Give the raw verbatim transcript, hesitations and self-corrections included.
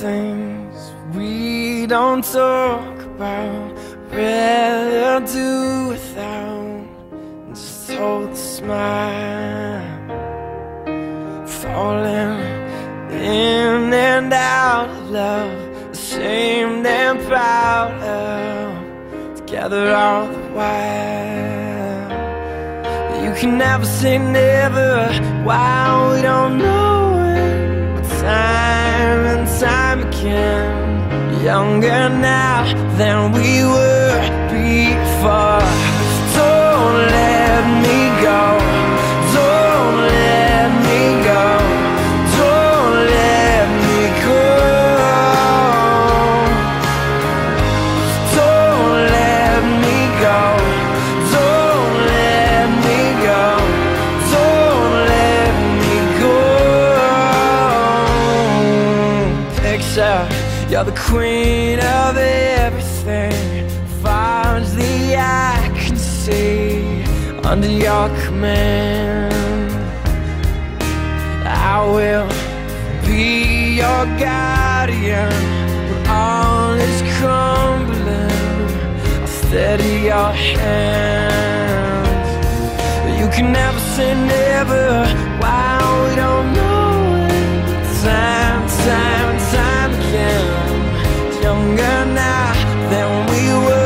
things we don't talk about, rather do without. Just hold the smile, falling in and out of love, ashamed and proud of, together all the while. You can never say never while we don't know it, but time and time again, younger now than we were before. Don't let me go, don't let me go, don't let me go, don't let me go, don't let me go, don't let me go. Picture you're the queen of everything, far as the eye can see, under your command. I will be your guardian when all is crumbling. I'll steady your hands. You can never say never while we don't know it. Time, time, time again, younger now than we were